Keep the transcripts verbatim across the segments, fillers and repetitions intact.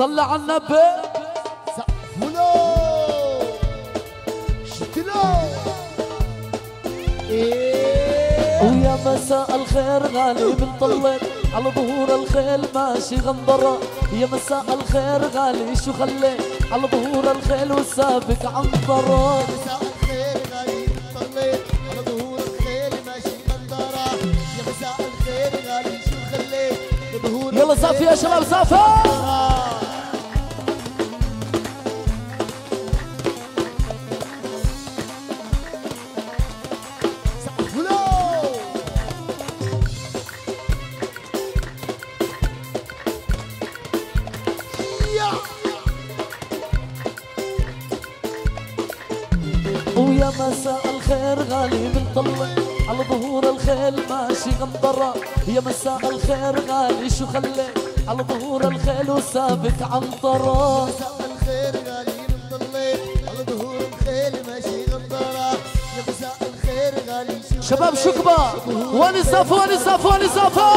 صلى على النبي. سقفولو شتلو إيه. ويا مساء الخير غالي بنطلع على ظهور الخيل ماشي غنبرة. يا مساء الخير غالي شو خلي على ظهور الخيل والسابق عنبرة. يا مساء الخير غالي بنطلع على ظهور الخيل ماشي غنبرة. يا مساء الخير غالي شو خلي ظهور. يلا صافي يا شباب صافي. ويا مساء الخير غالي بنطلع على ظهور الخيل ماشي غنبرة. يا مساء الخير غالي شو خلي على ظهور الخيل وسابق عنطرة. مساء الخير غالي بنطلع على ظهور الخيل ماشي غنبرة. يا مساء الخير غالي شو شباب شكبة وين صافو وين صافو وين صافو.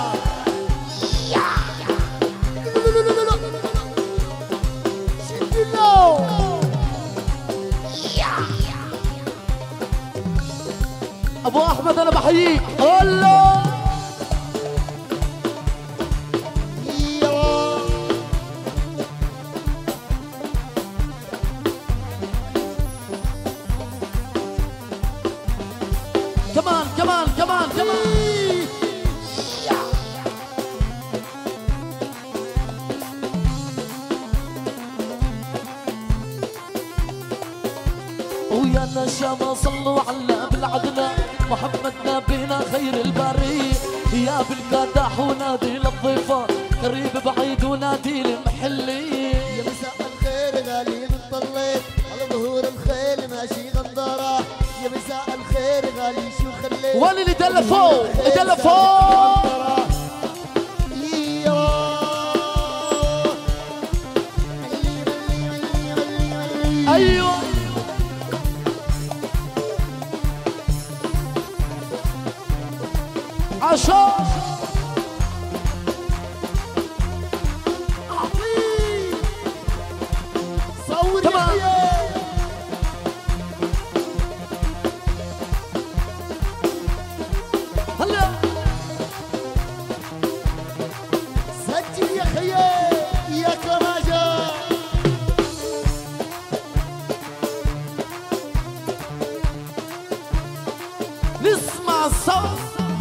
ابو احمد انا بحييك. الله كمان كمان كمان كمان. ويا نشامة صلوا على بالعدنا محمد نبينا خير البرية. يا بالقدح ونادي للضيفة قريب بعيد ونادي المحلية. يا مساء الخير غالي بنطلع على ظهور الخيل ماشي غندرة. يا مساء الخير غالي شو خلي. وين اللي دلفوا اللي دلفوا. ايوه عشان صور تمام. هلا سجل يا خيي يا كماجة. نسمع الصوت.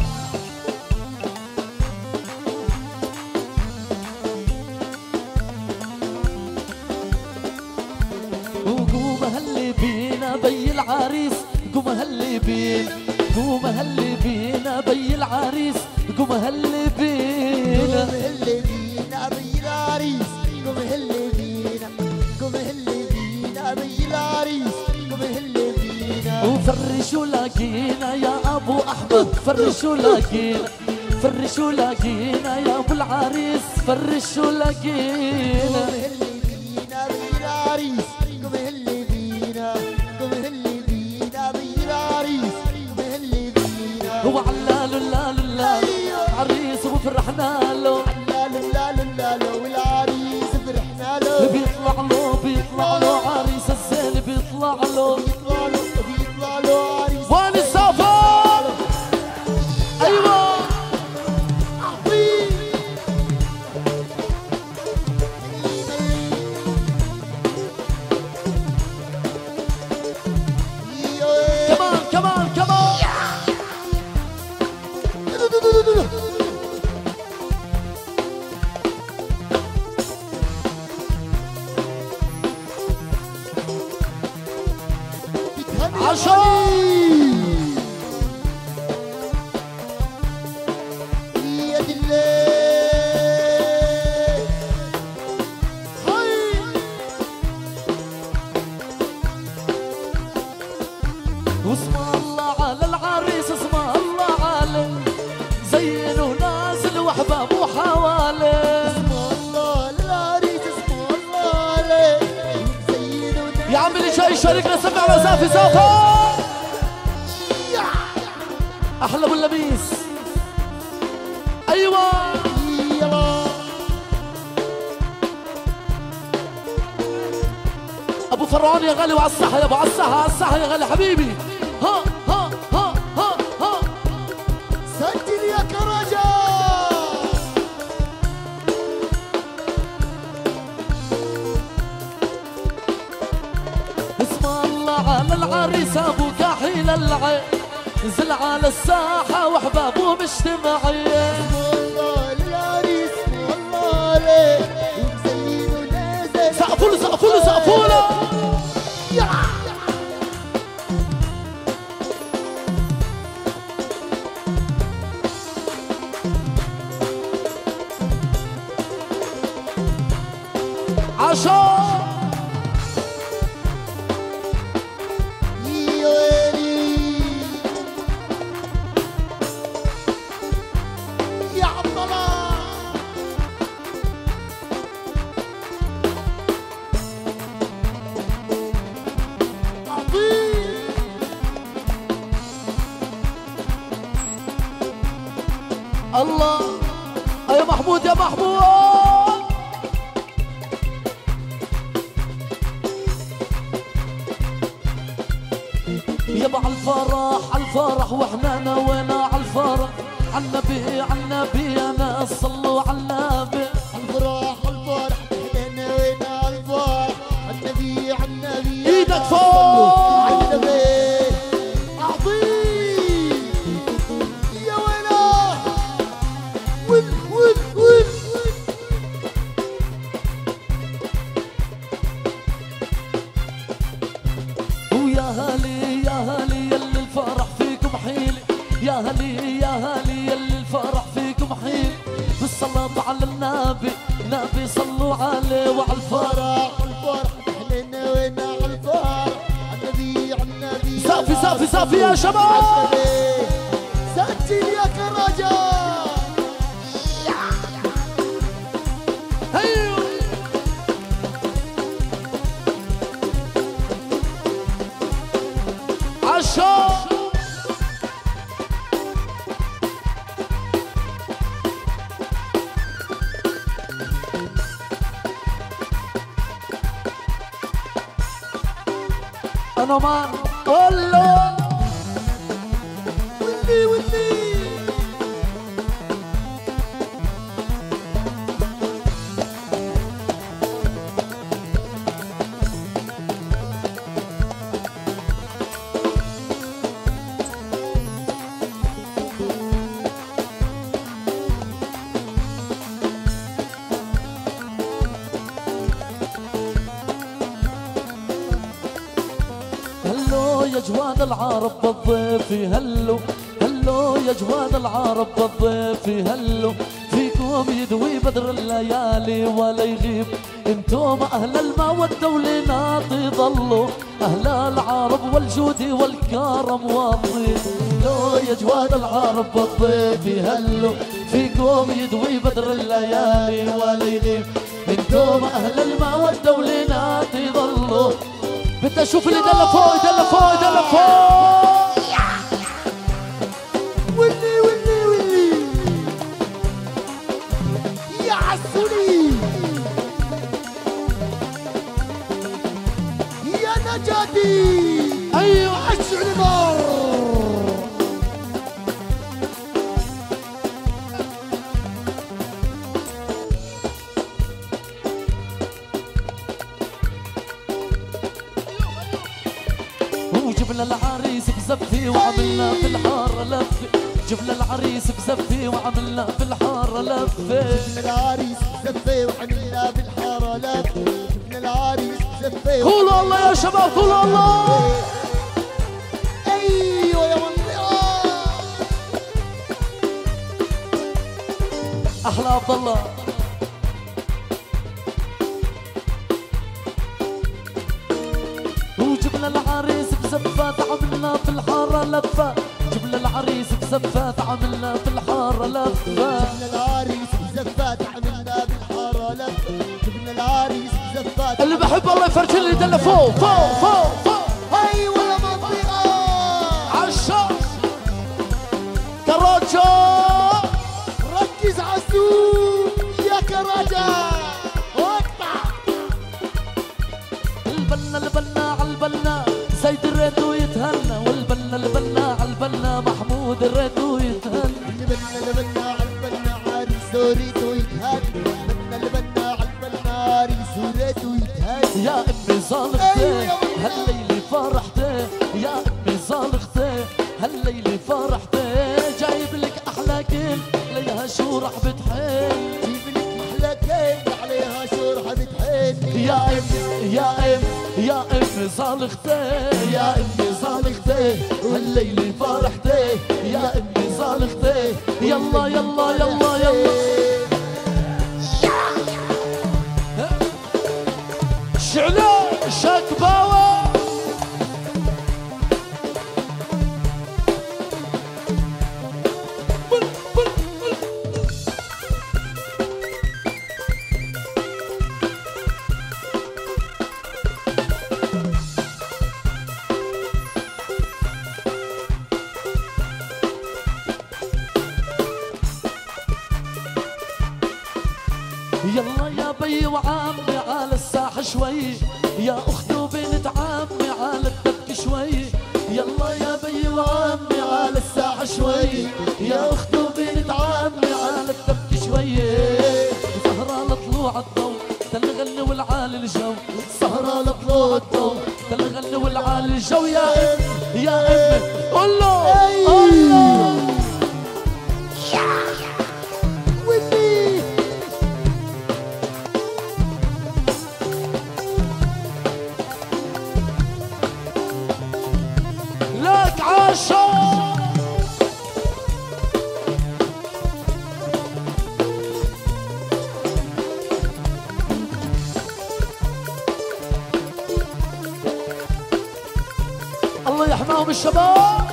وقوم هلي بينا بي العريس. قوم هلي بينا قوم هلي بينا بي العريس. قوم هلي بينا قوم هلي بينا بي العريس. قوم هلي بينا قوم هلي بينا بي العريس. قوم هلي بينا. وفرشوا لاقينا يا ابو احمد. فرشوا لاقينا فرشوا لاقينا يا ابو العريس. فرشوا لاقينا. قوم هلي بينا بي العريس. قوم هلي بينا قوم هلي بينا بي العريس. قوم هلي بينا. هو علالو لالو لالو عريس وفرحنا له. لالو لالو لالو والعريس فرحنا له. بيطلع له بيطلع له عريس الزين بيطلع له. بيطلع له بيطلع له عريس. وين السافر. ايوه كمان كمان كمان. عشان يا دلي واسم الله على العريس. اسم الله عليه زينه نازل واحباب وحواله. اسم الله للعريس. اسم الله عليه زينه. يا عمي اللي جاي يشاركنا سمعنا زافي زافي. احلى ابو اللبيس. ايوه يلا فرعون يا غالي وعلى الصحة يابا، على الصحة على الصحة يا غالي حبيبي. ها ها ها ها ها سجل يا كرجة. اسم الله على العريس ابو كحيل العين، نزل على الساحة واحبابه مجتمعين. والله للعريس والله عليه ومزين ونازل. سقفوا له سقفوا له سقفوا له. عشان يا ويلي يا عبد الله. أعطيه الله يا محمود يا محمود. يابا عالفرح عالفرح واحنا نوينا عالفرح، عالنبي عالنبي يا ناس صلوا عالنبي. الفرح الفرح احنا وين الفرح، النبي النبي ايدك فوق. النبي. أعطيه يا ويله ول ول ول. ويا هالي يا هالي يلي الفرح فيكم حيلي، يا هالي يا هالي يلي الفرح فيكم حيلي. بالصلاة على النبي نبي صلوا عليه وعالفرح. الفرح احنا وين الفرح، النبي النبي. صافي صافي صافي يا شباب. سجل يا كرجة. هيو عشان انا ما قول له ولي ولي. هلو يا جواد العرب بالضيفي، هلو هلو يا جواد العرب بالضيفي، هلو فيكم يدوي بدر الليالي ولا يغيب. انتم اهل المودة ولناطي ظلوا، اهل العرب والجود والكرم والضيف. هلو يا جواد العرب بالضيفي، هلو فيكم يدوي بدر الليالي ولا يغيب. انتم اهل المودة ولناطي ظلوا. بدي اشوف اللي دلة فوق دلة فوق دلة فوق. ولي ولي ولي يا عسولي يا نجاتي. ايوه اشعل نار. وجبنا العريس بزفي وعملنا في الحارة لفة، جبنا العريس بزفي وعملنا في الحارة لفة. جبنا العريس زفة وعملنا بالحارة لفة. جبنا العريس زفة. قولوا الله يا شباب قولوا الله. ايوه يا منطقة. احلى عبد الله. وجبنا العريس بزفات عملنا في الحارة لفة، جبنا العريس بزفات عملنا في الحارة لفة. جبنا العريس بزفات عملنا بالحارة لفة. جبنا العريس بزفات. اللي بحب الله يفرج لي دلة فوق فوق فوق فوق. ايوه يا منطقة. عشان كراجة ركز عالسوق يا كراجة واقطع. والبنا البنا عالبنا زيد الريتو يتهنى، والبنا البنا عالبنا محمود الريتو يتهنى. البنا البنا عالبنا عريس وريتو يتهنى، البنا البنا عالبنا عريس وريتو يتهنى. يا امي صالحتي هالليلة فرحتي، يا امي صالحتي هالليلة فرحتي، جايب لك احلى كل عليها شو رح بتحن، جيب لك احلى كيك عليها شو رح بتحن. يا امي يا امي يا امي صالحتي، يا امي صالحتي هالليلة فرحتي، يا امي صالحتي. يلا يلا يلا يلا شعلة شكباوة. يلا يا بي وعمي على الساحة شوي، يا أختي وبنت عمي على الدبك شوي. يلا يا بي وعمي على الساحة شوي، يا أختي وبنت عمي على الدبك شوي. سهرة لطلوع الضوء تلغني والعالي الجو، سهرة لطلوع الضوء تلغني والعالي الجو. يا أمي يا أمي قول له قول له لك عاشق. الله يحماهم الشباب.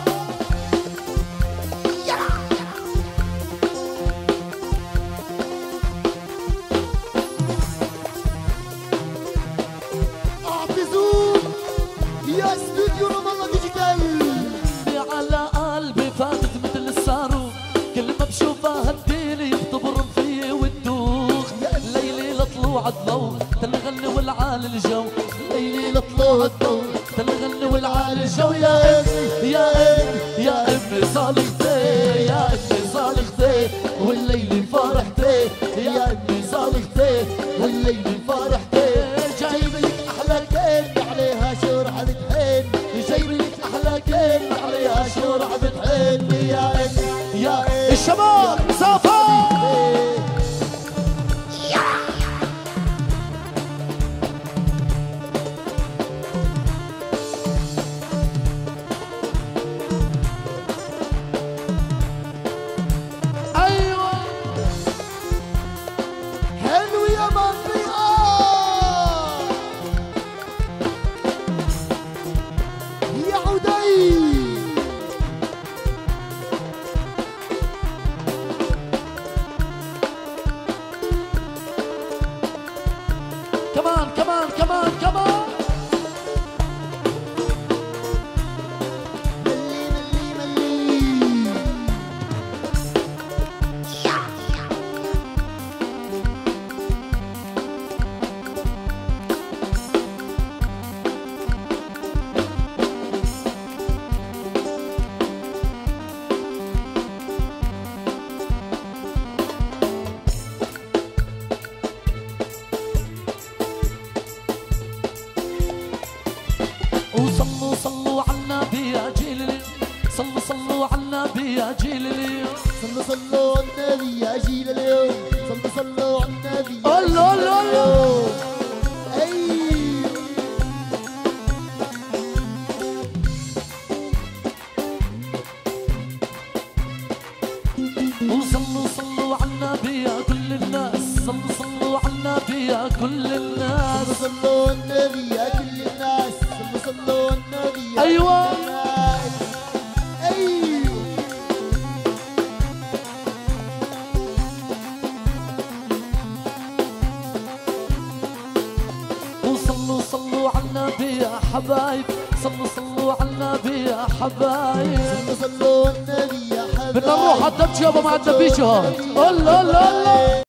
اعتزوم يا استوديو رام الله ديجيتال. على قلبي فاتت مثل الصاروخ، كل ما بشوفها هديلي بتبرم فيي وتدوخ. ليلي لطلوع الضوء تلغني والعالي الجو، ليلي لطلوع الضوء تلغني والعالي الجو. يا امي يا امي يا امي صالحتي، يا امي صالحتي والليلي فرحتي، يا امي صالحتي والليلي فرحتي. جايب لك احلى كيك عليها شو رح بتحن، جايب لك احلى كيك عليها شو رح بتحن. يا امي يا الشباب صافا. ايوه حلو يا منطقة يا عدي. كمان كمان كمان كمان. ملي ملي ملي وصلوا صلوا على النبي يا جيل اليوم، صلوا صلوا على النبي يا جيل اليوم. صلوا صلوا على النبي يا جيل اليوم، صلوا صلوا على النبي يا قول له قول له قول له. اي وصلوا صلوا على النبي يا كل الناس، صلوا صلوا على النبي يا كل الناس. صلوا صلوا على النبي يا كل الناس، صلوا صلوا على النبي يا أيوة. كل الناس. ايوه وصلوا صلوا على النبي يا حبايب، صلوا صلوا على النبي يا حبايب. صلوا صلوا على النبي يا حبايب. بدنا نروح على الدبش يابا مع الدبيشه. قول له قول له قول له.